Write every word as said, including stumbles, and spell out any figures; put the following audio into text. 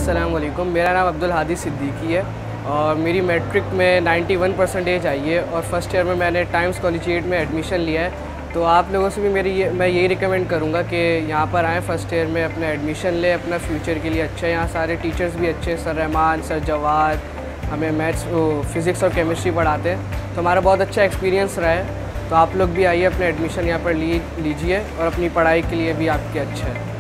अस्सलाम वालेकुम। मेरा नाम अब्दुल हादी सिद्दीकी है और मेरी मैट्रिक में इक्यानवे परसेंटेज आई है और फर्स्ट ईयर में मैंने टाइम्स कॉलेजिएट में एडमिशन लिया है। तो आप लोगों से भी मेरी ये मैं यही रिकमेंड करूँगा कि यहाँ पर आएँ, फर्स्ट ईयर में अपना एडमिशन लें, अपना फ्यूचर के लिए अच्छा है। यहाँ सारे टीचर्स भी अच्छे, सर रहमान, सर जवाद हमें मैथ्स फिज़िक्स और केमिस्ट्री पढ़ाते हैं, तो हमारा बहुत अच्छा एक्सपीरियंस रहा है। तो आप लोग भी आइए, अपना एडमिशन यहाँ पर ली लीजिए और अपनी पढ़ाई के लिए भी आपके अच्छा है।